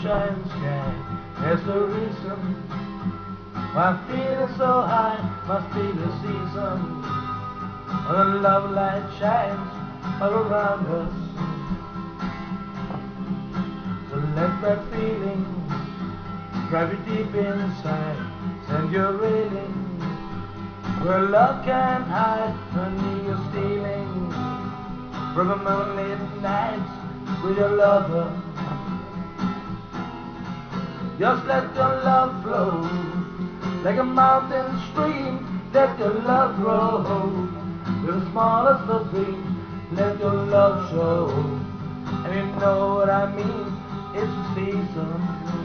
sunshine sky. There's the reason why I'm feeling so high. Must be the season when the love light shines all around us. So let that feeling drive you deep inside. Send your railing where love can't hide. When you're stealing from a moonlit night with your lover. Just let your love flow like a mountain stream. Let your love grow with the smallest of dreams. Let your love show, and you know what I mean. It's a season.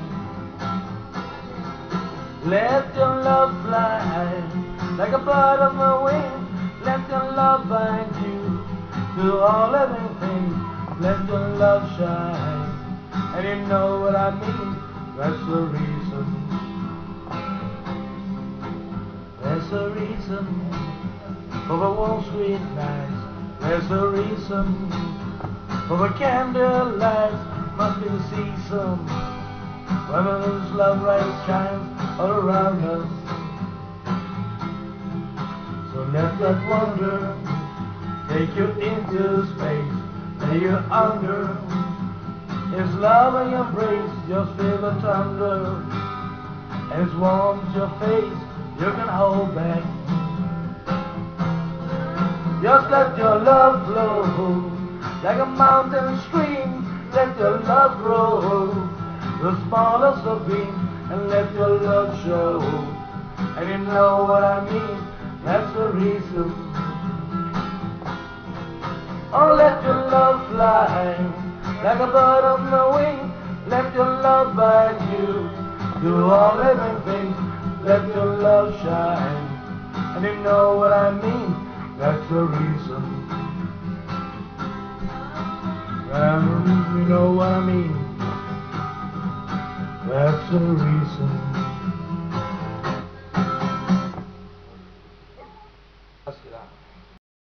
Let your love fly like a bird on the wing. Let your love bind you to all living things. Let your love shine, and you know what I mean. That's the reason. There's a reason for the warm sweet nights. There's a reason for the candle lights. Must be the season when this love light shines all around us. So let that wonder take you into space. Lay you under His love and your embrace. Just feel the thunder, and it warms your face. You can hold back. Just let your love flow like a mountain stream. Let your love grow the smallest of dreams, and let your love show, and you know what I mean. That's the reason. Oh, let your love fly like a bird on the wing. Let your love bind you to all living things. Let your love shine, and you know what I mean. That's the reason. You know what I mean. That's the reason.